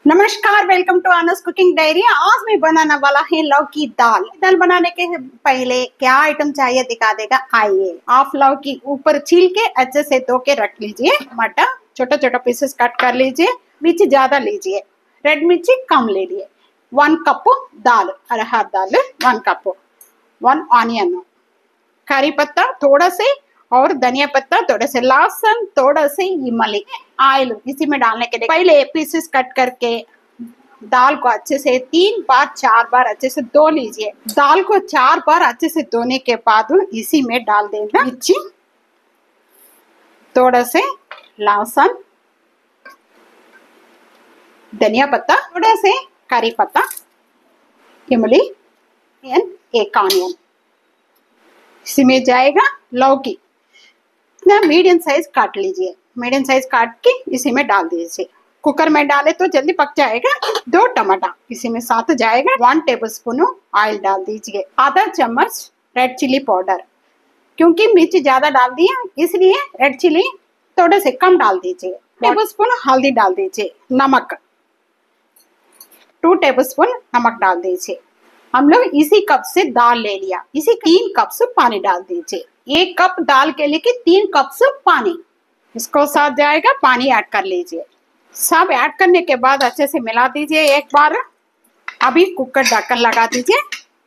नमस्कार, welcome to आनस cooking diary. आज मैं बनाने वाला है लौकी दाल। दाल बनाने के पहले क्या आइटम चाहिए दिखा देगा। आइए, आप लौकी ऊपर छील के अच्छे से धो के रख लीजिए। टमाटर छोटा छोटा पीसेस कट कर लीजिए। मिर्ची ज्यादा लीजिए, रेड मिर्ची कम ले लिए। 1 कप दाल, अरहर दाल 1 कप, 1 ऑनियन, करी पत्ता थोड़ा से और धनिया पत्ता थोड़ा से, लहसुन थोड़ा से, इमली, ऑयल इसी में डालने के लिए पहले पीसेस कट करके दाल को अच्छे से 3 बार 4 बार अच्छे से धो लीजिए। दाल को 4 बार अच्छे से धोने के बाद इसी में डाल देना मिर्ची, थोड़ा से लहसुन, धनिया पत्ता, थोड़ा से करी पत्ता, इमली, 1 ऑनियन। इसी में जाएगा लौकी, मीडियम साइज काट लीजिए। मीडियम साइज काट के इसी में डाल दीजिए। कुकर में डाले तो जल्दी पक जाएगा। 2 टमाटर इसी में साथ जाएगा। 1 टेबलस्पून ऑयल डाल दीजिए। आधा चम्मच रेड चिली पाउडर, क्योंकि मिर्ची ज्यादा डाल दिया इसलिए रेड चिली थोड़े से कम डाल दीजिए। टेबलस्पून हल्दी डाल दीजिए। नमक 2 टेबलस्पून नमक डाल दीजिए। हम लोग इसी कप से दाल ले लिया, इसी 3 कप से पानी डाल दीजिए। 1 कप दाल के लिए 3 कप से पानी, इसको साथ जाएगा। पानी ऐड कर लीजिए। सब ऐड करने के बाद अच्छे से मिला दीजिए एक बार। अभी कुकर ढक्कन लगा दीजिए।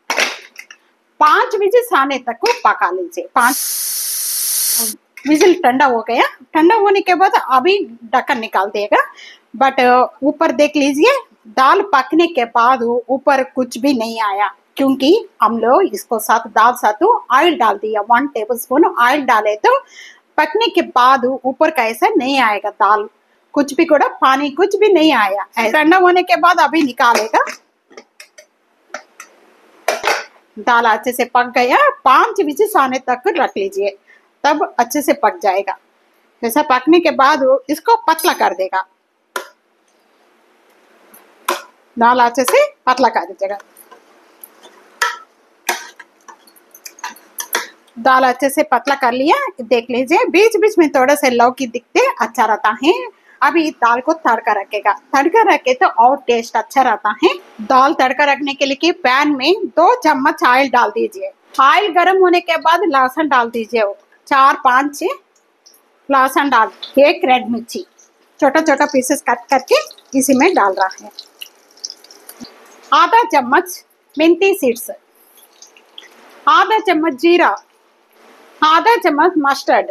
5 विजिल आने तक को पका लीजिए। 5 विजिल ठंडा हो गया। ठंडा होने के बाद अभी ढक्कन निकाल देगा। बट ऊपर देख लीजिए, दाल पकने के बाद ऊपर कुछ भी नहीं आया, क्योंकि हम लोग इसको साथ दाल साथ ऑयल डाल दिया। 1 टेबलस्पून ऑयल डाले तो पकने के बाद ऊपर का ऐसा नहीं आएगा। दाल कुछ भी कोड़ा पानी कुछ भी नहीं आया। ठंडा होने के बाद अभी निकालेगा। दाल अच्छे से पक गया। 5 विजिल आने तक रख लीजिए, तब अच्छे से पक जाएगा। ऐसा पकने के बाद इसको पतला कर देगा। दाल अच्छे से पतला कर दीजिएगा। दाल अच्छे से पतला कर लिया, देख लीजिए। बीच बीच में थोड़ा से लौकी दिखते अच्छा रहता है। अभी दाल को तड़का रखेगा। तड़का रखे तो और टेस्ट अच्छा रहता है। दाल तड़का रखने के लिए पैन में 2 चम्मच ऑयल डाल दीजिए। ऑयल गर्म होने के बाद लहसुन डाल दीजिए। 4-5 लहसुन डाल, 1 रेड मिर्ची छोटा छोटा पीसेस कट करके इसी में डाल रहा है। आधा चम्मच मेथी सीड्स, आधा चम्मच जीरा, आधा चम्मच मस्टर्ड।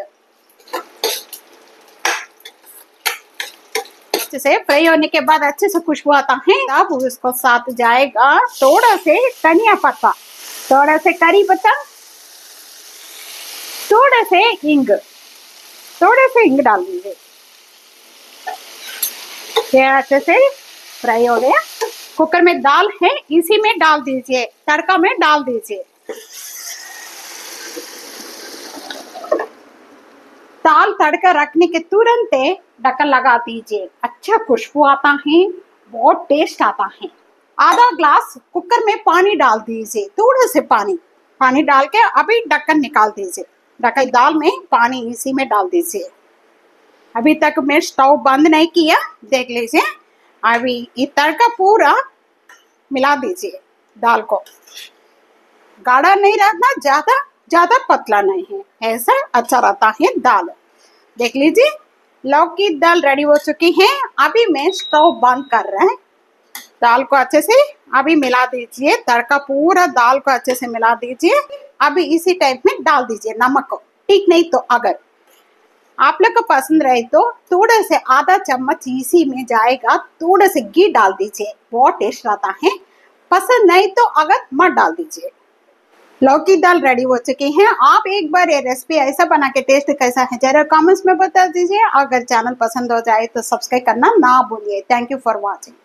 अच्छे से फ्राई होने के बाद अच्छे से खुशबू आता है। अब उसको साथ जाएगा थोड़ा से धनिया पत्ता, थोड़ा से करी पत्ता, थोड़ा से हिंग, थोड़े से हिंग डाल दीजिए। ये अच्छे से फ्राई हो गया। कुकर में दाल है, इसी में डाल दीजिए। तड़का में डाल दीजिए। दाल तड़का रखने के तुरंत ढक्कन लगा दीजिए। अच्छा खुशबू आता है, बहुत टेस्ट आता है। आधा ग्लास कुकर में पानी डाल दीजिए। थोड़ा से पानी डाल के अभी ढक्कन निकाल दीजिए। ढक्कन दाल में पानी इसी में डाल दीजिए। अभी तक मैं स्टोव बंद नहीं किया, देख लीजिए। अभी ये तड़का पूरा मिला दीजिए। दाल को गाढ़ा नहीं रखना, ज्यादा पतला नहीं है, ऐसा अच्छा रहता है दाल। देख लीजिए, लौकी दाल रेडी हो चुकी है। अभी मैं स्टोव बंद कर रहा है। दाल को अच्छे से अभी मिला दीजिए। तड़का पूरा दाल को अच्छे से मिला दीजिए। अभी इसी टाइप में डाल दीजिए नमक। ठीक नहीं तो अगर आप लोग को पसंद रहे तो थोड़ा से आधा चम्मच इसी में जाएगा। थोड़ा से घी डाल दीजिए, बहुत टेस्ट आता है। पसंद नहीं तो अगर मत डाल दीजिए। लौकी दाल रेडी हो चुकी है। आप एक बार ये रेसिपी ऐसा बना के टेस्ट कैसा है जरा कमेंट्स में बता दीजिए। अगर चैनल पसंद हो जाए तो सब्सक्राइब करना ना भूलिए। Thank you for watching.